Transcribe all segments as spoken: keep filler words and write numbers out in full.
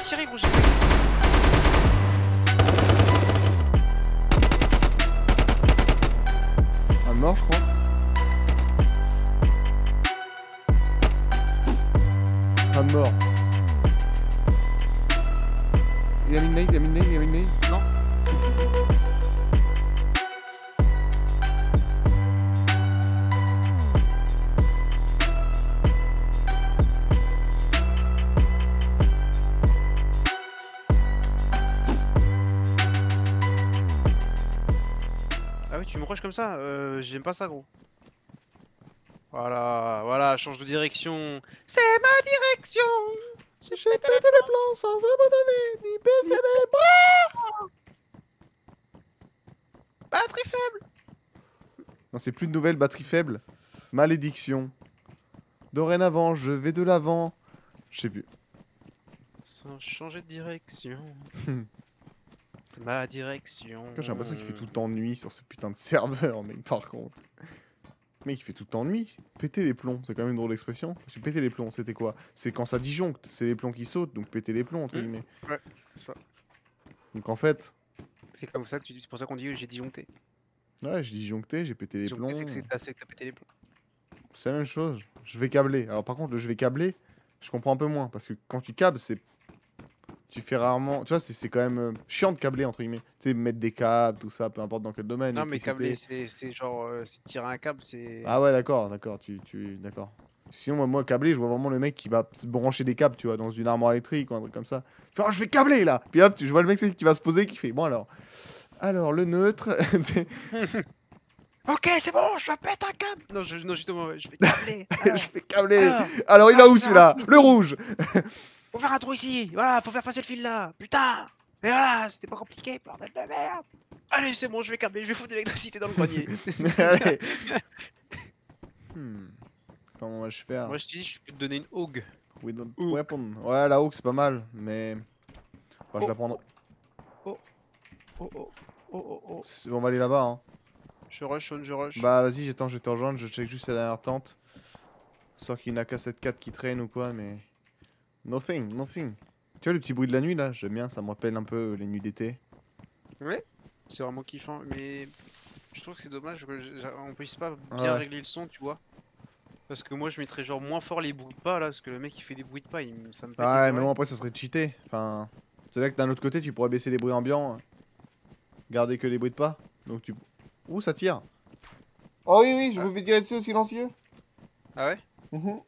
tiré, gros, j'ai Un mort, je crois. Un mort. Il a mis une nade, il a mis une nade, il a mis une nade. Non. Si, si, si. Ah oui, tu me rushes comme ça, euh, j'aime pas ça, gros. Voilà, voilà, change de direction. C'est ma direction. J'ai pété les plans sans abandonner, ni baisser les bras. Batterie faible. Non, c'est plus de nouvelles, batterie faible. Malédiction. Dorénavant, je vais de l'avant. Je sais plus. Sans changer de direction. C'est ma direction. J'ai l'impression qu'il fait tout le temps nuit sur ce putain de serveur, mec, par contre. Mec, il fait tout le temps nuit. Péter les plombs, c'est quand même une drôle d'expression. Parce que péter les plombs, c'était quoi? C'est quand ça disjoncte, c'est les plombs qui sautent, donc péter les plombs, entre Mmh. guillemets. Ouais, c'est ça. Donc en fait, C'est comme ça que tu dis, c'est pour ça qu'on dit que j'ai disjoncté. ouais, j'ai disjoncté, j'ai pété les plombs. Disjoncté, c'est que c'est- c'est que t'as pété les plombs. C'est la même chose. Je vais câbler. Alors par contre, le je vais câbler, je comprends un peu moins. Parce que quand tu câbles, c'est. Tu fais rarement. Tu vois, c'est c'est quand même euh, chiant de câbler, entre guillemets. Tu sais, mettre des câbles, tout ça, peu importe dans quel domaine. Non, mais électricité. câbler, c'est c'est genre, euh, c'est tirer un câble, c'est. Ah ouais, d'accord, d'accord. Tu, tu... D'accord. Sinon, moi, moi, câbler, je vois vraiment le mec qui va se brancher des câbles, tu vois, dans une armoire électrique ou un truc comme ça. Il fait, oh, je vais câbler là. Puis hop, tu... je vois le mec c'est qui va se poser, qui fait, bon alors. Alors, le neutre. c'est- Ok, c'est bon, je pète un câble. Non, je, non justement, je vais câbler. je vais câbler. Alors, Alors, il ah, va où je vais celui-là? faire un Le rouge. faut faire un trou ici. Voilà, faut faire passer le fil là. Putain. Et voilà, c'était pas compliqué, bordel de merde. Allez, c'est bon, je vais câbler, je vais foutre de l'électricité dans le grenier. Allez. Hmm. Comment vais-je faire? Moi, je te dis, je peux te donner une hogue. With a Hook. weapon. Ouais, la hook, c'est pas mal, mais. Enfin, je Oh, la prends. Oh, oh, oh, oh, oh. C'est- On va aller là-bas, hein. Je rush, on, je rush. Bah, vas-y, j'attends, je vais te rejoindre. Je check juste la dernière tente. Soit qu'il n'y a qu'à cette quatre qui traîne ou quoi, mais. Nothing, nothing. Tu vois le petit bruit de la nuit là? J'aime bien, ça me rappelle un peu les nuits d'été. Ouais, c'est vraiment kiffant, mais je trouve que c'est dommage qu'on puisse pas bien Ouais. régler le son, tu vois. Parce que moi je mettrais genre moins fort les bruits de pas là, parce que le mec il fait des bruits de pas, il, me- ça me pète les Ouais, mais oreilles. bon, après, ça serait cheaté. Enfin. C'est là que d'un autre côté, tu pourrais baisser les bruits ambiants. hein. Garder que les bruits de pas. Donc tu. Ouh, ça tire. Oh oui, oui, je Ah. vous fais tirer dessus au silencieux. Ah ouais. Mhm.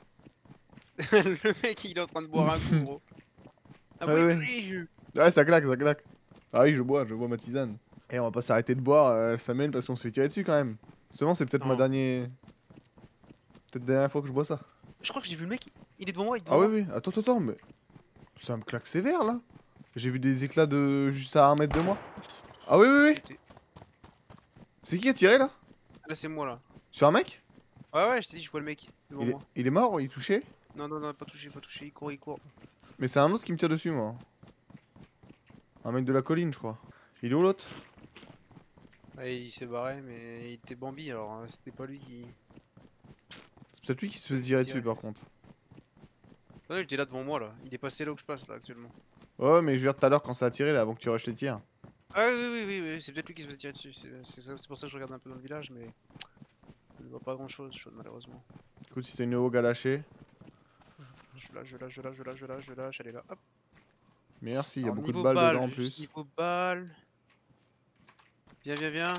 Le mec il est en train de boire un coup gros. Ah Ouais, oui, ouais. oui, je- Ouais, ça claque, ça claque. Ah oui, je bois, je bois ma tisane. Et on va pas s'arrêter de boire, euh, ça mène parce qu'on se fait tirer dessus quand même. Seulement, c'est peut-être ma Non. dernière. Peut-être la dernière fois que je bois ça. Je crois que j'ai vu le mec, il est devant moi, il est Ah devant oui, moi. oui, attends, attends, attends, mais. Ça me claque sévère là. J'ai vu des éclats de juste à un mètre de moi. Ah oui, oui, oui. C'est qui a tiré là? Là c'est moi là. Sur un mec? Ouais ouais, je t'ai dit, je vois le mec devant il est... moi. il est mort, il est touché? Non non non, pas touché, pas touché, il court, il court. Mais c'est un autre qui me tire dessus, moi. Un mec de la colline, je crois. Il est où l'autre? Ouais, il s'est barré, mais il était Bambi alors euh, c'était pas lui qui. C'est peut-être lui qui se fait tirer dessus Direct. par contre. Ah non, il était là devant moi là, il est passé là où je passe là actuellement. Ouais, mais je veux dire tout à l'heure quand ça a tiré là, avant que tu rushes tes tirs. Ah oui, oui, oui, oui, c'est peut-être lui qui se faisait tirer dessus. C'est c'est ça- c'est pour ça que je regarde un peu dans le village, mais je ne vois pas grand chose, malheureusement. Écoute, si t'as une hogue à lâcher. Je lâche, je lâche, je lâche, je lâche, je lâche, je lâche, elle est là. Hop. Merci, il y a Alors, beaucoup de niveau balles balle, dedans en juste plus. niveau balle. Viens, viens, viens.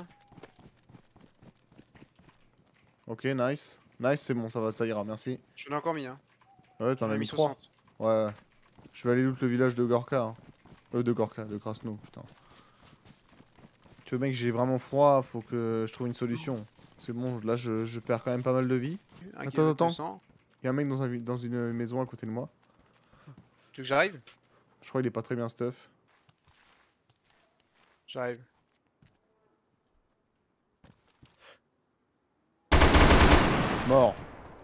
Ok, nice. Nice, c'est bon, ça va, ça ira, merci. J'en ai encore mis, hein. Ouais, t'en J'en as ai mis trois. soixante. Ouais, ouais. Je vais aller loot le village de Gorka. hein. Euh, de Gorka, de Krasno, putain. Tu veux, mec, j'ai vraiment froid, faut que je trouve une solution. Parce que bon, là, je, je perds quand même pas mal de vie. Un Attends, attends. deux cents. Il y a un mec dans, un vi- dans une maison à côté de moi. Tu veux que j'arrive? Je crois qu'il est pas très bien stuff. J'arrive. Mort.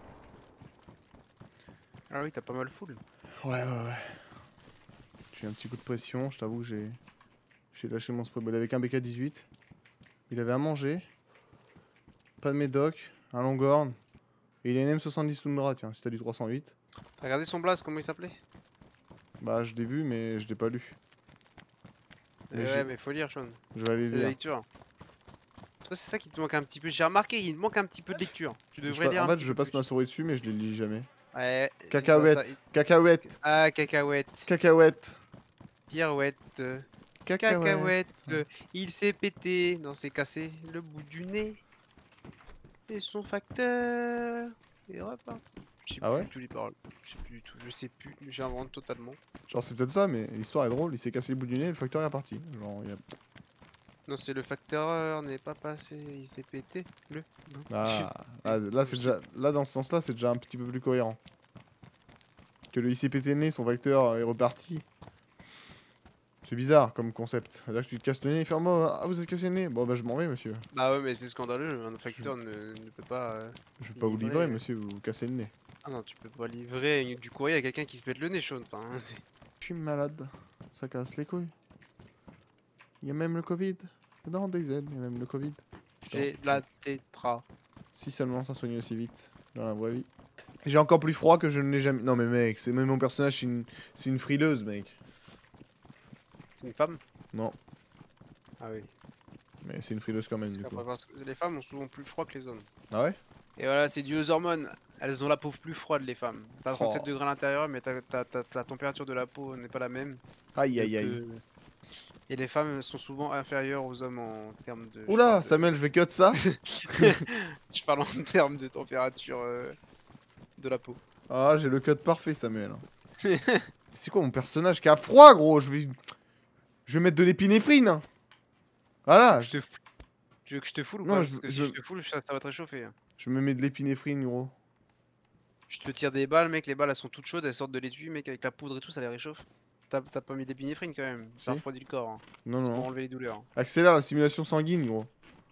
Ah oui, t'as pas mal full. Ouais, ouais, ouais. J'ai un petit coup de pression, je t'avoue que j'ai... J'ai lâché mon spray. Il avait qu'un B K dix-huit. Il avait à manger. Pas de médoc. Un longhorn. Et il a une M soixante-dix Tundra, tiens, si t'as du trois cent huit. T'as regardé son blast, comment il s'appelait? Bah, je l'ai vu, mais je l'ai pas lu. Euh, Mais j'ai- ouais, mais faut lire, Sean. Je vais aller C'est la lire. lecture. Toi, c'est ça qui te manque un petit peu. J'ai remarqué, il te manque un petit peu de lecture. Tu Je devrais pa- lire En un fait, petit je peu passe ma plus. souris dessus, mais je les lis jamais. Ouais, c'est ça, ça. Cacahuète, cacahuète, Ah, cacahuète. cacahuète, Pirouette. euh, cacahuète. Cacahuète. euh, Il s'est pété. Non, c'est cassé le bout du nez. Et son facteur. Et repart. Je sais Ah plus ouais? du tout les paroles. Je sais plus du tout. Je sais plus. J'invente totalement. Genre, c'est peut-être ça, mais l'histoire est drôle. Il s'est cassé le bout du nez et le facteur est reparti. Genre, il y a... Non, c'est le facteur n'est pas passé. Il s'est pété le bout Ah, ah, là, c'est Je déjà... là, dans ce sens-là, c'est déjà un petit peu plus cohérent. Que le I C P T le nez, son facteur est reparti. C'est bizarre comme concept. C'est-à-dire que tu te casses le nez et fais moi, ah, vous êtes cassé le nez. Bon, bah, je m'en vais, monsieur. Bah ouais, mais c'est scandaleux. Un facteur ne, ne peut pas. euh, Je vais pas vous livrer. livrer, monsieur, vous vous cassez le nez. Ah non, tu peux pas livrer du courrier à quelqu'un qui se pète le nez, Sean. Enfin, hein, c'est- Je suis malade. Ça casse les couilles. Il y a même le Covid. Dans des aides, il y a même le Covid. J'ai la tétra. Si seulement ça soignait aussi vite dans la vraie vie. J'ai encore plus froid que je ne l'ai jamais. Non mais mec, c'est même mon personnage, c'est une, c'est une frileuse, mec. C'est une femme? Non, Ah oui. mais c'est une frileuse quand même du Parce coup. que les femmes ont souvent plus froid que les hommes. Ah ouais? Et voilà, c'est dû aux hormones. Elles ont la peau plus froide, les femmes. T'as trente-sept Oh. degrés à l'intérieur, mais ta, ta, ta, ta température de la peau n'est pas la même. Aïe aïe aïe. Euh, Et les femmes sont souvent inférieures aux hommes en termes de. je Oula, parle de- Samuel, je vais cut ça. Je parle en termes de température euh, de la peau. Ah, j'ai le cut parfait, Samuel. C'est quoi mon personnage qui a froid, gros? Je vais. Je vais mettre de l'épinéphrine. Voilà, Je te fou- Tu veux que je te foule ou Non, pas? je- Parce que je- si je te foule, ça, ça va te réchauffer. hein. je me mets de l'épinéphrine, gros. Je te tire des balles, mec, les balles elles sont toutes chaudes, elles sortent de l'étui, mec, avec la poudre et tout, ça les réchauffe. T'as t'as pas mis d'épinéphrine quand même, ça Si. refroidit le corps. hein. Non, C'est pour non. enlever les douleurs. Accélère la simulation sanguine, gros.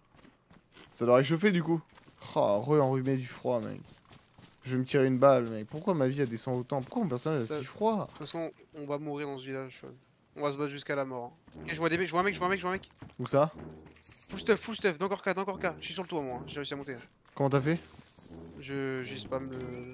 Ça doit réchauffer du coup. Oh, re-enrhumé du froid, mec. Je vais me tirer une balle, mec. Pourquoi ma vie elle descend autant? Pourquoi mon personnage est Ça- si froid? De toute façon, on va mourir dans ce village. Sean. On va se battre jusqu'à la mort. hein. Ok, je vois des mecs, je vois un mec, je vois un mec, je vois un mec. Où ça? Full stuff, full stuff, d'encore K, d'encore K. Je suis sur le toit moi, hein. J'ai réussi à monter. Comment t'as fait? Je j'ai spam le.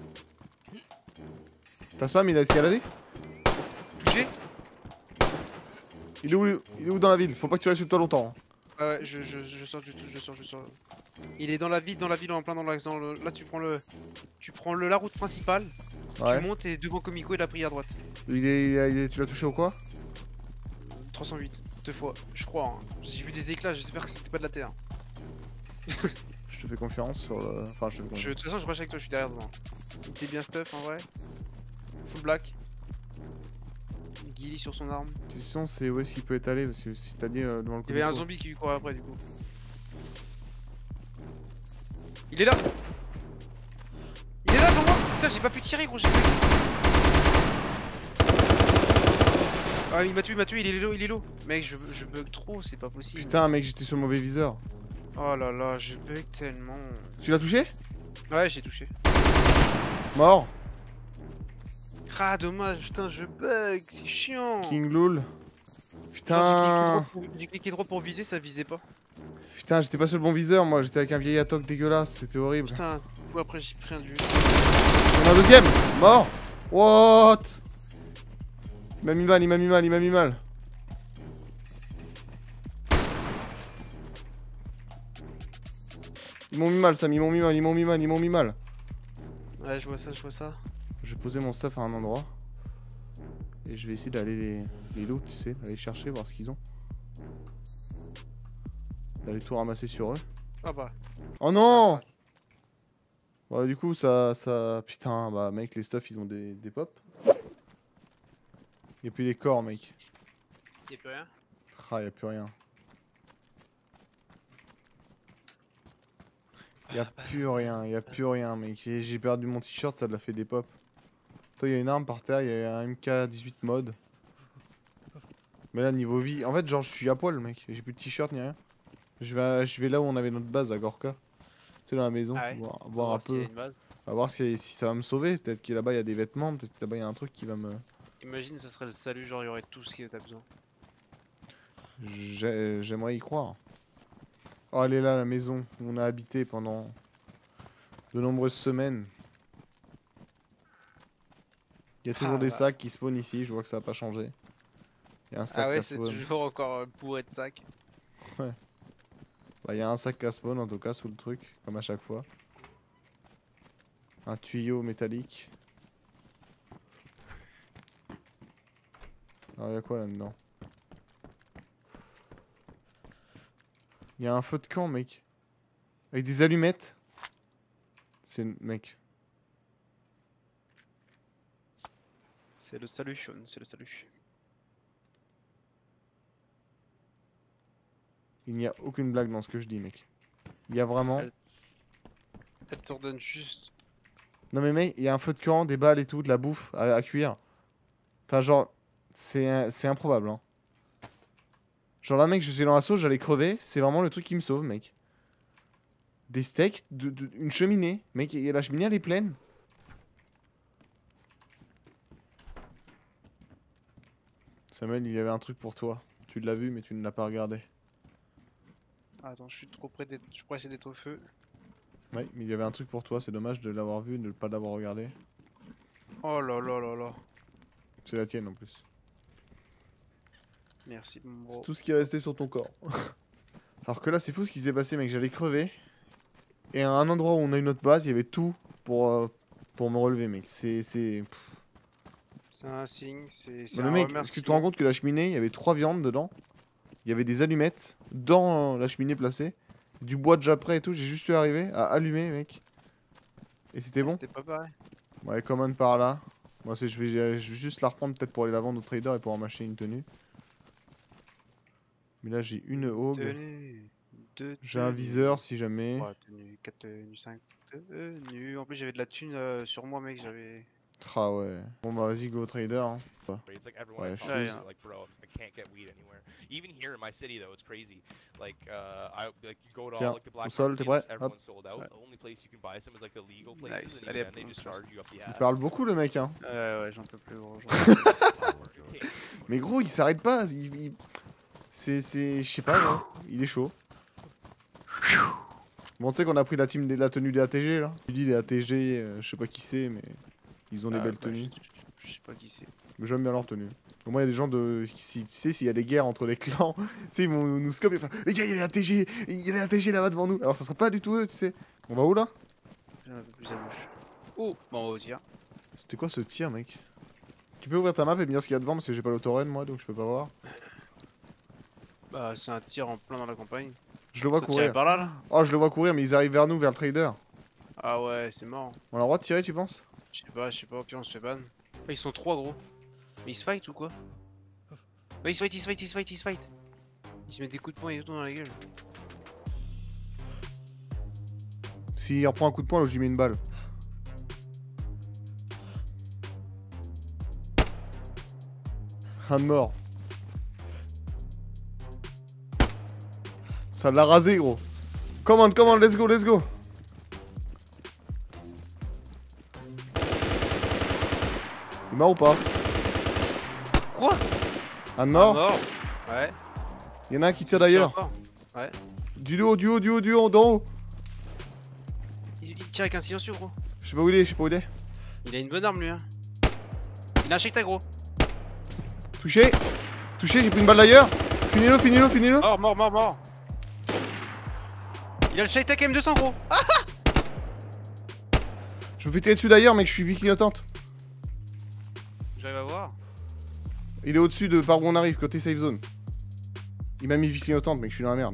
Ta spam il a escaladé? Touché? Il est où? Il est où dans la ville? Faut pas que tu restes sur toi longtemps. Ah ouais, je, je, je sors du tout, je sors, je sors. Il est dans la ville, dans la ville, en plein dans l'axe. dans le- Là, tu prends le, tu prends le, la route principale, Ouais. tu montes et devant Comico, il a pris à droite. Il est, il a- il est- Tu l'as touché au quoi? trois cent huit, deux fois, je crois. hein. J'ai vu des éclats, j'espère que c'était pas de la terre. Je te fais confiance sur le. Enfin, je te fais Je, de confiance. toute façon, je rush avec toi, je suis derrière devant. T'es bien stuff en vrai. Full black. Gilly sur son arme. La question c'est où est-ce qu'il peut être allé? Parce que si t'as dit euh, devant le Il y avait un comico- zombie qui lui courait après du coup. Il est là! Il est là devant moi! Putain, j'ai pas pu tirer gros, j'ai fait. Ah, il m'a tué, il m'a tué, il est low, il est low. Mec, je, je bug trop, c'est pas possible. Putain, mec, j'étais sur le mauvais viseur. Oh là là, je bug tellement. Tu l'as touché? Ouais, j'ai touché. Mort. Ah, dommage, putain, je bug, c'est chiant. King Loul. Genre, Putain. J'ai cliqué droit pour- j'ai cliqué droit pour viser, ça visait pas. Putain, j'étais pas sur le bon viseur, moi. J'étais avec un vieil atoc dégueulasse. C'était horrible. Putain, du coup, après j'ai pris un du. Il y en a un deuxième. Mort. What? Il m'a mis mal, il m'a mis mal, il m'a mis mal. Ils m'ont mis mal, Sam, ils m'ont mis mal, ils m'ont mis mal, ils m'ont mis mal. Ouais, je vois ça, je vois ça. Je vais poser mon stuff à un endroit. Et je vais essayer d'aller les, les loot, tu sais, d'aller chercher, voir ce qu'ils ont. D'aller tout ramasser sur eux. Ah bah. Oh non! Bah du coup ça... ça... Putain, bah mec, les stuffs ils ont des, des pops. Y'a plus les corps, mec. Y'a plus rien? Ah, y'a plus rien. Y'a plus rien, y'a plus rien, mec. Et j'ai perdu mon t-shirt, ça l'a fait des pops. Toi, y'a une arme par terre, y'a un M K dix-huit mode. Mais là, niveau vie, en fait, genre, je suis à poil, mec. J'ai plus de t-shirt ni rien. Je vais, à- je vais là où on avait notre base à Gorka. Tu sais, dans la maison, Ah ouais. voir, On va voir un s'il y peu. a une base. On va voir si, si ça va me sauver. Peut-être que là-bas, il y a des vêtements. Peut-être que là-bas, il y a un truc qui va me. Imagine, ça serait le salut, genre, il y aurait tout ce que t'as besoin. J'ai- J'aimerais y croire. Oh, elle est là, la maison où on a habité pendant de nombreuses semaines. Il y a toujours Ah, des bah. sacs qui spawnent ici, je vois que ça a pas changé. Il y a un sac Ah ouais, à c'est spawn. toujours encore euh, bourré de sacs. Ouais. Bah, il y a un sac à spawn en tout cas sous le truc, comme à chaque fois. Un tuyau métallique. Alors, il y a quoi là-dedans? Il y a un feu de camp, mec. Avec des allumettes. C'est... Mec. C'est le salut, Sean, c'est le salut. Il n'y a aucune blague dans ce que je dis, mec. Il y a vraiment... Elle- Elle te redonne juste. Non mais mec, il y a un feu de camp, des balles et tout, de la bouffe à, à cuire. Enfin genre, c'est c'est improbable, hein. Genre là, mec, je suis dans la sauce, j'allais crever. C'est vraiment le truc qui me sauve, mec. Des steaks, de, de- une cheminée. Mec, et la cheminée, elle est pleine. Samuel, il y avait un truc pour toi. Tu l'as vu, mais tu ne l'as pas regardé. Attends, je suis trop près d'être. Je suis pressé d'être au feu. Ouais, mais il y avait un truc pour toi. C'est dommage de l'avoir vu et de ne pas l'avoir regardé. Oh là là là là. C'est la tienne en plus. Merci, mon C'est bro. tout ce qui est resté sur ton corps. Alors que là, c'est fou ce qui s'est passé, mec. J'allais crever. Et à un endroit où on a une autre base, il y avait tout pour, euh, pour me relever, mec. C'est. c'est... pff. C'est un signe, c'est c'est Bah, le un mec, est-ce que tu te rends remerciement. compte que la cheminée, il y avait trois viandes dedans? Il y avait des allumettes dans la cheminée placée. Du bois déjà prêt et tout. J'ai juste eu arriver à allumer, mec. Et c'était Ah, bon. C'était pas pareil. Ouais, commande par là. Moi, c'est, je, vais, je vais juste la reprendre peut-être pour aller la vendre au trader et pour en m'acheter une tenue. Mais là, j'ai une Hog. Tenue. Deux J'ai un tenues. viseur si jamais. Trois tenues, quatre tenues, cinq tenues. En plus, j'avais de la thune euh, sur moi, mec. J'avais. Ah ouais. Bon bah vas-y, go au trader. Hein. It's like everyone Ouais, I je talk suis- to, like, bro, I can't get weed anywhere. Even here in my city, though, it's crazy. Like, uh, I like you go to Tiens, all like the black au sol, market t'es dealers, prêt? Hop. everyone's sold out. Ouais. The only place you can buy some is like the legal places, Nice. and Allez, even hop, then they on just se passe. charge you up the Il ass. parle beaucoup le mec, hein. Ouais, ouais, j'en peux plus, gros. j'en peux plus. Mais gros, il s'arrête pas. Il, il- C'est, c'est, je sais pas, gros. Il est chaud. Bon, tu sais qu'on a pris la team, des- la tenue des A T G là. Tu dis les A T G, euh, je sais pas qui c'est, mais ils ont des Ah, belles bah, tenues. Je je sais pas qui c'est. Mais j'aime bien leur tenue. Au moins, il y a des gens de. Si, tu sais, s'il y a des guerres entre les clans, tu sais, ils vont nous scope et faire les gars, il y a des A T G, il y a des A T G là-bas devant nous. Alors, ça sera pas du tout eux, tu sais. On va où là? J'ai un peu plus à bouche. Oh, bon, on va au tir. C'était quoi ce tir, mec? Tu peux ouvrir ta map et me dire ce qu'il y a devant parce que j'ai pas l'autorène moi donc je peux pas voir. Bah, c'est un tir en plein dans la campagne. Je le vois Ça tirait courir. par là, là. Oh, je le vois courir, mais ils arrivent vers nous, vers le trader. Ah ouais, c'est mort. On a le droit de tirer, tu penses? Je sais pas, je sais pas, au pire on se fait ban. Ah, ils sont trois gros. Mais ils se fight ou quoi? Ouais, ils se fight, ils se fight, ils se fight, ils se fight. Ils se mettent des coups de poing et tout dans la gueule. S'il reprend un coup de poing, là, je lui mets une balle. Un de mort. Ça l'a rasé, gros. Commande, commande, let's go, let's go. Il est mort ou pas? Quoi? Un de mort? Mort. Ouais. Il y en a un qui tire d'ailleurs. Encore. Ouais. Du haut, du haut, du haut, du haut, d'en haut. Il, il tire avec un silencieux, gros. Je sais pas où il est, je sais pas où il est. Il a une bonne arme, lui, hein. Il a un shake tag, gros. Touché. Touché, j'ai pris une balle d'ailleurs. Finis-le, finis-le, finis-le. Mort, mort, mort, mort. Il a le shake tag M deux cents, gros. Ah, Je me fais tirer dessus d'ailleurs, mec, je suis vie clignotante. j'arrive à voir. Il est au-dessus de par où on arrive, côté safe zone. Il m'a mis vie clignotante, mec, je suis dans la merde.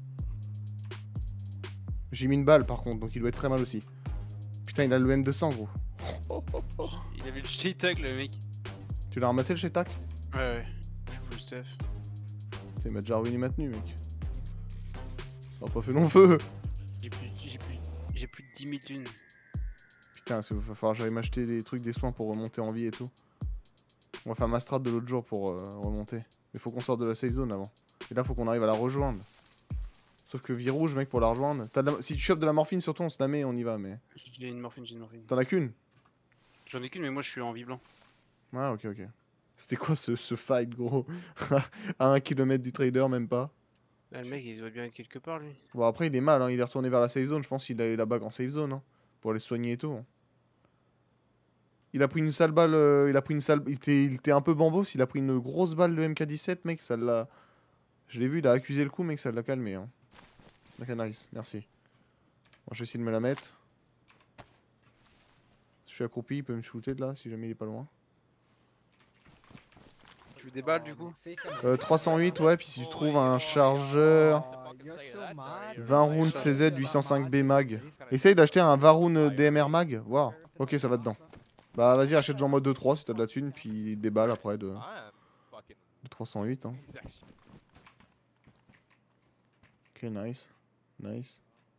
J'ai mis une balle par contre, donc il doit être très mal aussi. Putain, il a le M deux cents, gros. Il avait le shake tag, le mec. Tu l'as ramassé le shetac? Ouais, ouais. Je suis full stuff. Putain, il m'a déjà ruiné ma tenue, mec. Ça a pas fait long feu. J'ai plus, j'ai plus, j'ai plus de dix mille thunes. Putain, il va falloir que j'aille m'acheter des trucs, des soins pour remonter en vie et tout. On va faire ma strat de l'autre jour pour euh, remonter. Mais faut qu'on sorte de la safe zone avant. Et là, faut qu'on arrive à la rejoindre. Sauf que vie rouge, mec, pour la rejoindre. T'as de la- Si tu chopes de la morphine, surtout, on se la met, on y va, mais. J'ai une morphine, j'ai une morphine. T'en as qu'une? J'en ai qu'une, mais moi je suis en vie blanc. Ah, ok, ok. C'était quoi ce, ce fight, gros? À un kilomètre du trader, même pas. Là, le mec, il doit bien être quelque part, lui. Bon, après, il est mal, hein. Il est retourné vers la safe zone. Je pense qu'il a eu la bague en safe zone, hein. Pour aller soigner et tout. Hein. Il a pris une sale balle, euh, il a pris une sale... Il était, il était un peu bambos, il a pris une grosse balle de M K dix-sept, mec, ça l'a... Je l'ai vu, il a accusé le coup, mec, ça l'a calmé. Hein. Ok, nice, merci. Bon, je vais essayer de me la mettre. Je suis accroupi, il peut me shooter de là, si jamais il est pas loin. Tu veux des balles du coup? Euh, trois cent huit, ouais, puis si tu trouves un chargeur... vingt rounds C Z huit cent cinq B mag. Essaye d'acheter un vingt rounds D M R mag, voir. Ok, ça va dedans. Bah vas-y, achète-en mode deux trois si t'as de la thune, puis des balles après de, de trois cent huit. Hein. Ok, nice. Nice.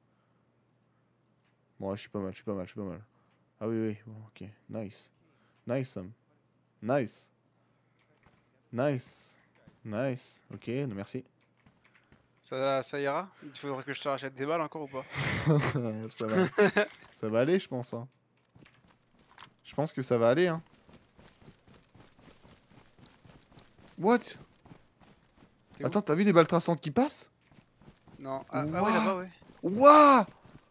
Bon, ouais, je suis pas mal, je suis pas mal, je suis pas mal. Ah oui, oui, bon, ok. Nice. Nice, Sam. Nice. Nice. Nice. Ok, merci. Ça, ça ira? Il faudrait que je te rachète des balles encore ou pas? Ça va. Ça va aller, je pense. Hein. Je pense que ça va aller. Hein. What? Attends, t'as vu les balles traçantes qui passent? Non. Ah, ah Ouah. ouais, là-bas, ouais. Wouah!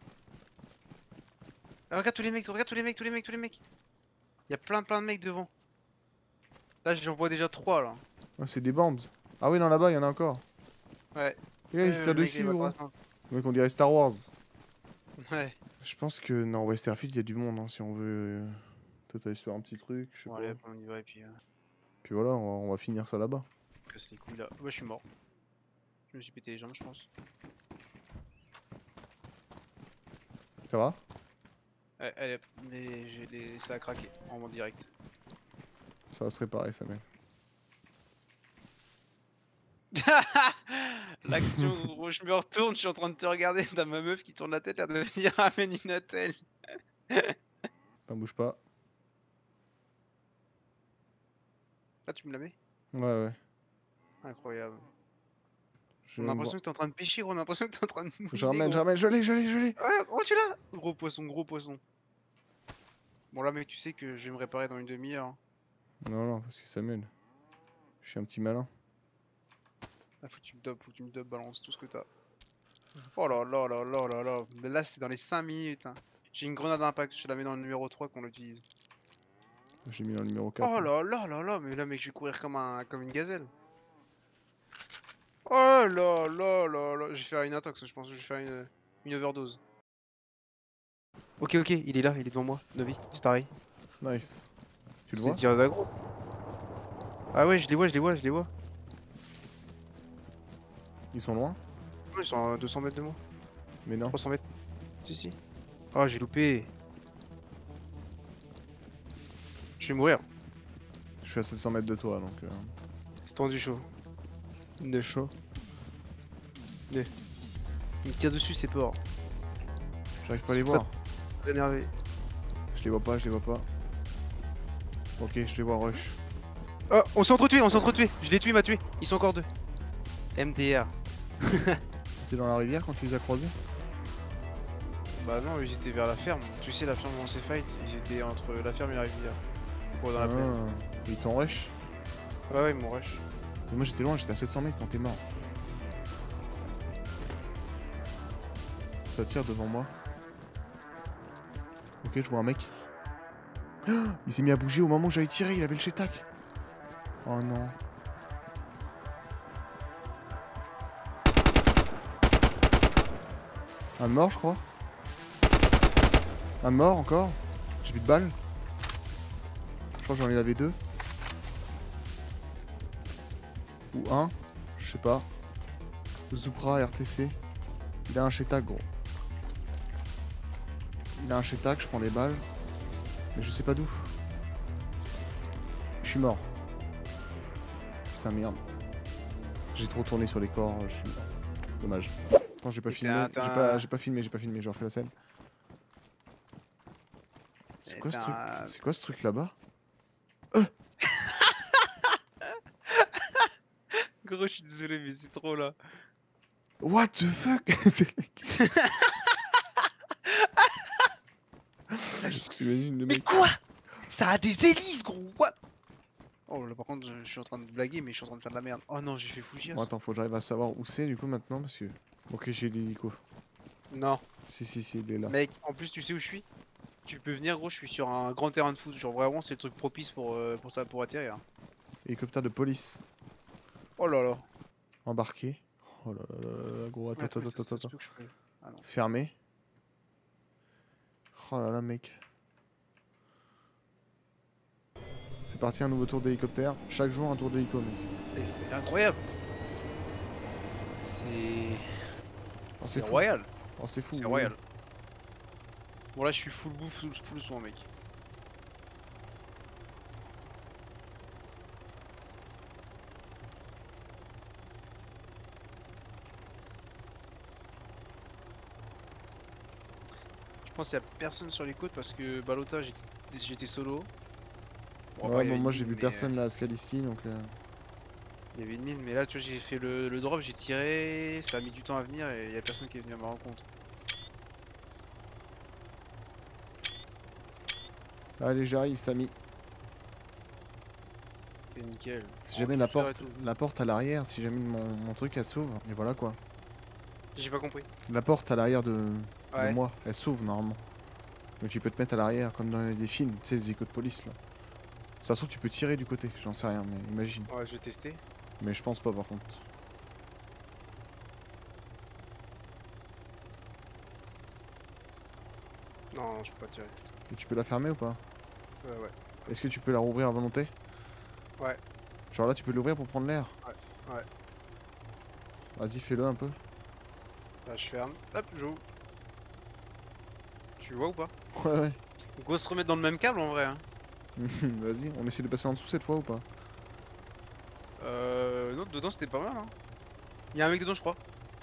Ah, regarde tous les mecs, regarde tous les mecs, tous les mecs, tous les mecs. Il y a plein plein de mecs devant. Là, j'en vois déjà trois là. Ouais, c'est des bombs. Ah oui, non, là-bas, il y en a encore. Ouais. Regarde, il se tire dessus, gros. Mec, on dirait Star Wars. Ouais. Je pense que non, Westerfield, il y a du monde hein, si on veut. Euh... Peut-être aller se faire un petit truc. Je sais Bon, pas. allez, hop, on y va et puis. Euh... Puis voilà, on va, on va finir ça là-bas. Casse les couilles là. Ouais, je suis mort. Je me suis pété les jambes, je pense. Ça va? Ouais, allez, hop, mais j'ai des... ça a craqué en mon direct. Ça va se réparer, ça, mec. L'action où je me retourne, je suis en train de te regarder, t'as ma meuf qui tourne la tête, l'air de venir ramène une hôtel. T'en bouge pas. Ah, tu me la mets? Ouais, ouais. Incroyable. Je On a vais me l'impression que t'es en train de pêcher, gros, on a l'impression que t'es en train de mouiller. voir. Je ramène, je gros. ramène, je l'ai, je l'ai, je l'ai. Ouais, oh tu l'as. Gros poisson, gros poisson. Bon là mec, tu sais que je vais me réparer dans une demi-heure. Non, non, parce que ça mène. Je suis un petit malin. Ah, faut que tu me dopes, faut que tu me dopes, balance tout ce que t'as. Oh là là là là là là. Mais là c'est dans les cinq minutes. Hein. J'ai une grenade d'impact, je te la mets dans le numéro trois qu'on l'utilise. J'ai mis dans le numéro quatre. Oh là là là là, mais là mec, je vais courir comme, un, comme une gazelle. Oh là là là là, je vais faire une intox, je pense que je vais faire une, une overdose. Ok ok, il est là, il est devant moi, Novi, Starry. Nice. Tu le C'est vois? tiré d'aggro. Ah ouais, je les vois, je les vois, je les vois. Ils sont loin? Ouais, ils sont à deux cents mètres de moi, Mais non. trois cents mètres. Si si. Oh, j'ai loupé. Je vais mourir. Je suis à sept cents mètres de toi, donc... Euh... C'est tendu chaud. De chaud. De. Il me tire dessus, c'est peur. J'arrive pas à les C'est voir. Très énervé. Je les vois pas, je les vois pas. Ok, je les vois rush. Oh, on s'est entretués, on s'est entretués. Je l'ai tué, il m'a tué. Ils sont encore deux. M D R. T'es dans la rivière quand tu les as croisés? Bah non, ils étaient vers la ferme. Tu sais, la ferme où on s'est fight, ils étaient entre la ferme et la rivière. Pour dans la plaine. Ah, ils t'ont rush? Ouais, ouais, ils m'ont rush. Mais moi j'étais loin, j'étais à sept cents mètres quand t'es mort. Ça tire devant moi. Ok, je vois un mec. Oh, il s'est mis à bouger au moment où j'avais tiré, il avait le chétac. Oh non. Un mort, je crois. Un mort encore. J'ai plus de balles. Je crois que j'en ai lavé deux. Ou un. Je sais pas. Zupra R T C. Il a un chétac, gros. Il a un chétac, je prends les balles. Mais je sais pas d'où. Je suis mort. Putain, merde. J'ai trop tourné sur les corps. Je suis... Dommage. Attends, j'ai pas Et filmé. t'as- J'ai t'as- pas, j'ai pas filmé, j'ai pas filmé. J'ai refait la scène. C'est Et quoi ce t'as truc? un- C'est quoi ce truc là-bas? Gros, je suis désolé, mais c'est trop là. What the fuck? T'imagines le Mais mec? quoi? Ça a des hélices, gros. What? Oh là, par contre, je, je suis en train de blaguer, mais je suis en train de faire de la merde. Oh non, j'ai fait fouiller. Bon, attends, faut que j'arrive à savoir où c'est du coup maintenant parce que. Ok, j'ai l'hélico. Non, Si, si, si, il est là. mec, en plus, tu sais où je suis? Tu peux venir gros, je suis sur un grand terrain de foot, genre vraiment c'est le truc propice pour, euh, pour ça, pour atterrir. Hélicoptère de police. Oh là là. Embarqué. Oh là là là là, gros, attends, Ouais, attends, attends, mais attends, ça, ça se attends. peut que je peux. Ah non. Fermé. Oh là là, mec. C'est parti, un nouveau tour d'hélicoptère. Chaque jour, un tour d'hélico, mec. Et c'est incroyable. C'est. Oh, C'est fou. royal. Oh, c'est fou. C'est oui, royal. oui. Bon là je suis full bouffe, full, full soin mec. Je pense qu'il y a personne sur les côtes parce que Balota j'étais j'étais solo. Bon, après, Ouais, il y bon, avait une moi j'ai mine, vu mais, personne là à Scalisti, donc. euh, Il y avait une mine, mais là tu vois j'ai fait le, le drop, j'ai tiré, ça a mis du temps à venir et il y a personne qui est venu à ma rencontre. Allez, j'arrive, Samy. C'est nickel. Si En jamais la douceur et porte, tout. la porte à l'arrière, si jamais mon, mon truc elle s'ouvre, et voilà quoi. J'ai pas compris. La porte à l'arrière de, de Ouais. moi, elle s'ouvre normalement. Donc tu peux te mettre à l'arrière comme dans les films, tu sais, les échos de police là. Ça se trouve, tu peux tirer du côté, j'en sais rien, mais imagine. Ouais, je vais tester. Mais je pense pas par contre. Non, non, je peux pas tirer. Et tu peux la fermer ou pas? Ouais, ouais. Est-ce que tu peux la rouvrir à volonté? Ouais. Genre là, tu peux l'ouvrir pour prendre l'air? Ouais, ouais. Vas-y, fais-le un peu. Là je ferme. Hop, j'ouvre. Tu vois ou pas? Ouais, ouais. Donc on va se remettre dans le même câble en vrai. Hein. Vas-y, on essaie de passer en dessous cette fois ou pas? Euh. Non, dedans c'était pas mal. Hein. Il y a un mec dedans, je crois.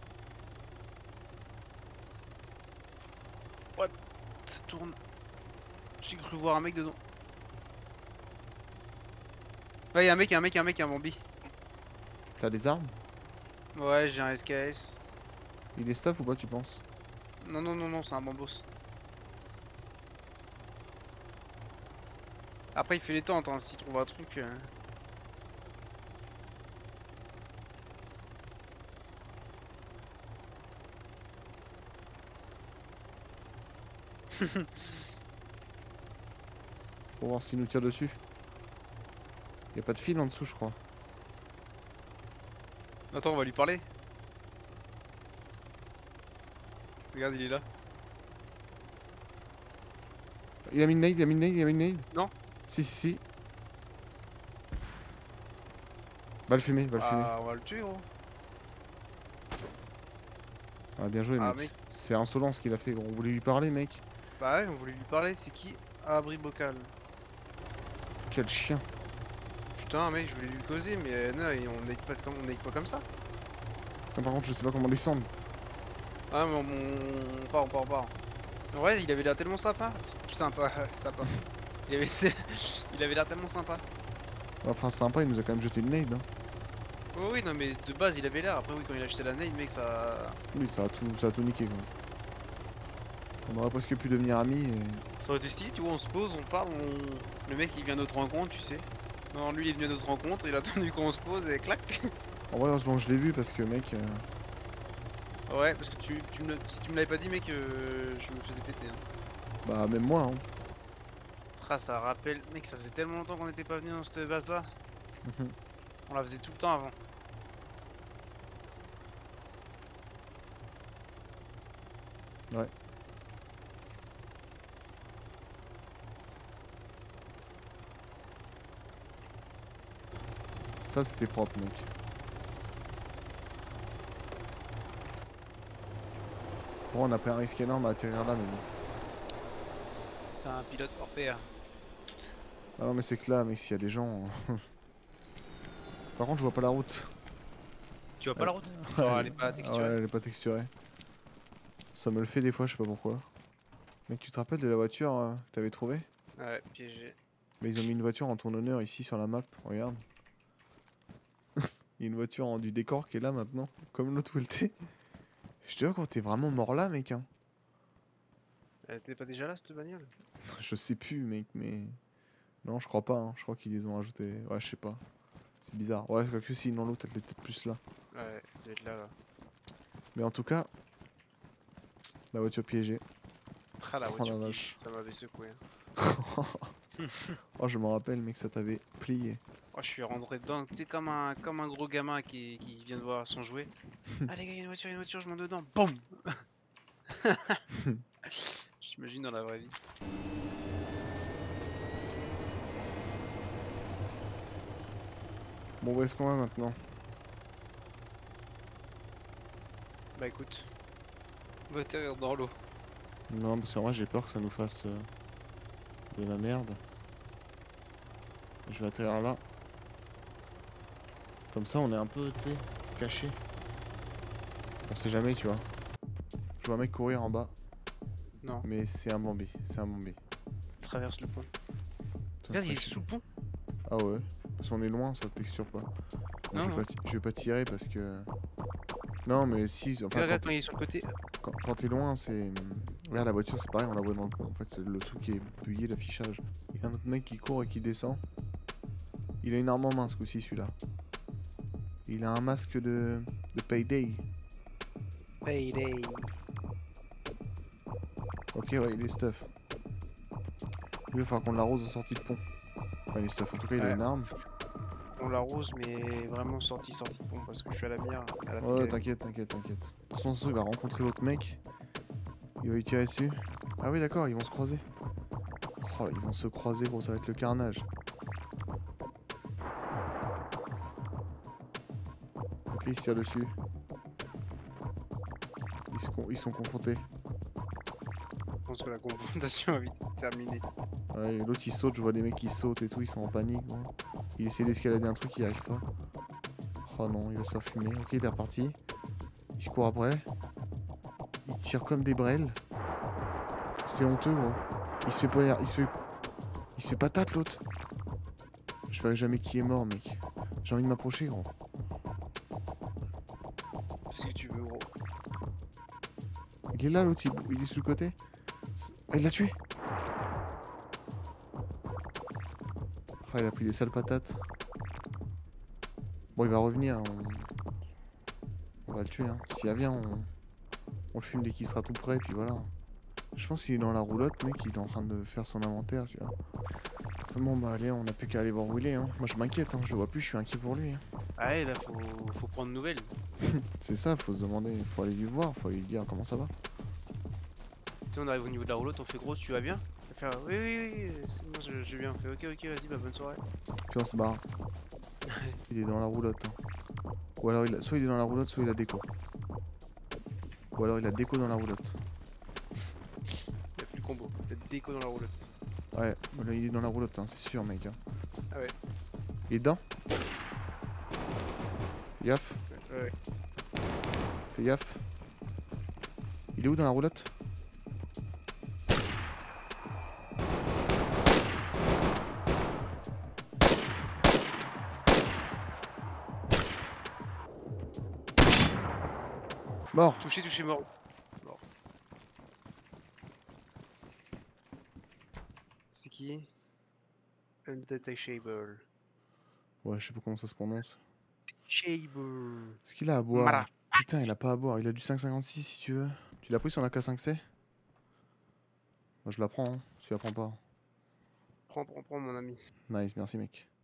What? Ça tourne. J'ai cru voir un mec dedans. Ouais, il y a un mec, il y a un mec, il y a un mec, il y a un Bambi. T'as des armes? Ouais, j'ai un S K S. Il est stuff ou pas, tu penses? Non, non, non, non, c'est un bambos. Après, il fait les tentes, hein, s'il trouve un truc. euh. Pour voir s'il nous tire dessus. Y a pas de fil en dessous, je crois. Attends, on va lui parler. Regarde, il est là. Il a mis une nade, il a mis une nade, il a mis une nade. Non. Si, si, si. Va le fumer, va le fumer. Ah, on va le tuer, gros. Ah, bien joué, Ah, mec. mec. C'est insolent ce qu'il a fait, gros. On voulait lui parler, mec. Bah ouais, on voulait lui parler. C'est qui? Abri Bocal. Quel chien. Putain, mec, je voulais lui causer, mais euh, non, et on n'est pas, comme... on n'est pas comme ça. Putain, par contre, je sais pas comment descendre. Ah, mais on, on part, on part, on part. En vrai, il avait l'air tellement sympa. Sympa, sympa. Il avait, il avait l'air tellement sympa. Enfin, sympa, il nous a quand même jeté une nade. Hein. Oui, oui, non, mais de base, il avait l'air. Après, oui, quand il a acheté la nade, mec, ça. Oui, ça a tout, ça a tout niqué, quoi. On aurait presque pu devenir amis et... Ça aurait été stylé, tu vois, on se pose, on parle, on... le mec il vient à notre rencontre, tu sais. Non, lui il est venu à notre rencontre, il a attendu qu'on se pose et clac. En vrai, heureusement que je l'ai vu parce que, mec... euh, Ouais, parce que tu, tu me, si tu me l'avais pas dit, mec, euh, je me faisais péter. Hein. Bah, même moi, hein. Ah, ça rappelle, mec, ça faisait tellement longtemps qu'on n'était pas venu dans cette base là. Mhm. On la faisait tout le temps avant. Ouais. Ça, c'était propre, mec. Bon, on a pris un risque énorme à atterrir là, mais bon. T'as un pilote hors pair. Ah non, mais c'est que là, mec, s'il y a des gens... Par contre, je vois pas la route. Tu vois pas la route? Ouais, Genre, elle est pas texturée. Ouais, elle est pas texturée. Ça me le fait des fois, je sais pas pourquoi. Mec, tu te rappelles de la voiture euh, que t'avais trouvée? Ouais, piégé. Mais ils ont mis une voiture en ton honneur ici sur la map, regarde. Il y a une voiture en du décor qui est là maintenant, comme l'autre où elle était. Je te jure, quand t'es vraiment mort là, mec. Hein. Elle était pas déjà là cette bagnole? Je sais plus, mec, mais. Non, je crois pas, hein. Je crois qu'ils les ont rajouté. Ouais, je sais pas. C'est bizarre. Ouais, que si, non, l'autre elle était peut-être plus là. Ouais, elle doit être là là. Mais en tout cas, la voiture piégée. Ah la Oh la voiture, qui- vache. ça m'avait secoué. Oh, je me rappelle, mec, ça t'avait plié. Oh, je suis rentré dedans, tu sais, comme un, comme un gros gamin qui, qui vient de voir son jouet. Ah les gars, il y a une voiture, il y a une voiture, je monte dedans. Boum. J'imagine dans la vraie vie. Bon, où est-ce qu'on va maintenant? Bah écoute, on va atterrir dans l'eau. Non, parce qu'en vrai, j'ai peur que ça nous fasse euh, de la merde. Je vais atterrir là. Comme ça, on est un peu, tu sais, caché. On sait jamais, tu vois. Je vois un mec courir en bas, Non, mais c'est un Bambi, c'est un Bambi. traverse le pont. Ça Regarde, il est fait chier. sous le pont. Ah ouais, parce qu'on est loin, ça texture pas. Bon, Non, je, vais non. pas ti- je vais pas tirer parce que... Non, mais si, enfin, Regarde, regarde quand quand il est sur le côté. Quand, quand t'es loin, c'est... Là, la voiture, c'est pareil, on la voit dans le pont. En fait, c'est le truc qui est bugué, l'affichage. Il y a un autre mec qui court et qui descend. Il a une arme en main, ce coup-ci, celui-là. Il a un masque de... de Payday. Payday. Ok, ouais, il est stuff. Lui, il va falloir qu'on l'arrose en sortie de pont. Enfin, il est stuff. En tout cas, il a Ouais. une arme. On l'arrose, mais vraiment sorti, sorti de pont parce que je suis à la mire. À la Ouais, pédale. t'inquiète, t'inquiète, t'inquiète. De toute façon, il va rencontrer l'autre mec. Il va lui tirer dessus. Ah oui, d'accord, ils vont se croiser. Oh, ils vont se croiser, gros, ça va être le carnage. Ok, ils se tirent dessus. Ils, se con- ils sont confrontés. Je pense que la confrontation va vite terminer. Ouais, l'autre il saute, je vois des mecs qui sautent et tout, ils sont en panique. Gros. Il essaie d'escalader un truc, il n'y arrive pas. Oh non, il va se faire fumer. Ok, il est reparti. Il se court après. Il tire comme des brels. C'est honteux, gros. Il se fait poignard, il se fait... Il se fait patate, l'autre. Je verrai jamais qui est mort, mec. J'ai envie de m'approcher, gros. Fais ce que tu veux, gros. Il est là, l'autre, il... il est sur le côté. Ah, il l'a tué. Ah, il a pris des sales patates. Bon, il va revenir. On, on va le tuer. Hein. S'il revient, on... on le fume dès qu'il sera tout prêt. Puis voilà. Je pense qu'il est dans la roulotte, mec. Il est en train de faire son inventaire, tu vois. Bon, bah allez, on n'a plus qu'à aller voir où il est. Hein. Moi, je m'inquiète. Hein. Je le vois plus. Je suis inquiet pour lui. Hein. Ah ouais, là, faut, faut prendre de nouvelles. C'est ça, faut se demander. Faut aller lui voir. Faut aller lui dire comment ça va. Tu sais, on arrive au niveau de la roulotte, on fait gros, tu vas bien? Il va faire oui, oui, oui, c'est bon, je, je viens. On fait ok, ok, vas-y, bah bonne soirée. Puis on se barre. Il est dans la roulotte. Hein. Ou alors, il a... soit il est dans la roulotte, soit il a déco. Ou alors il a déco dans la roulotte. Il a plus le combo, il y a déco dans la roulotte. Ouais, là, il est dans la roulotte, hein, c'est sûr, mec. Hein. Ah ouais, Il est dedans. Fais gaffe, ouais, ouais. fais gaffe. Il est où dans la roulotte? Mort. Touché, touché, mort. Mort. C'est qui? Undetectable. Ouais, je sais pas comment ça se prononce. Shable. Est-ce qu'il a à boire? Mara. Putain, il a pas à boire. Il a du cinq cinquante-six si tu veux. Tu l'as pris son A K cinq C? Moi je la prends, hein. Si tu la prends pas. Prends, prends, prends, mon ami. Nice, merci mec.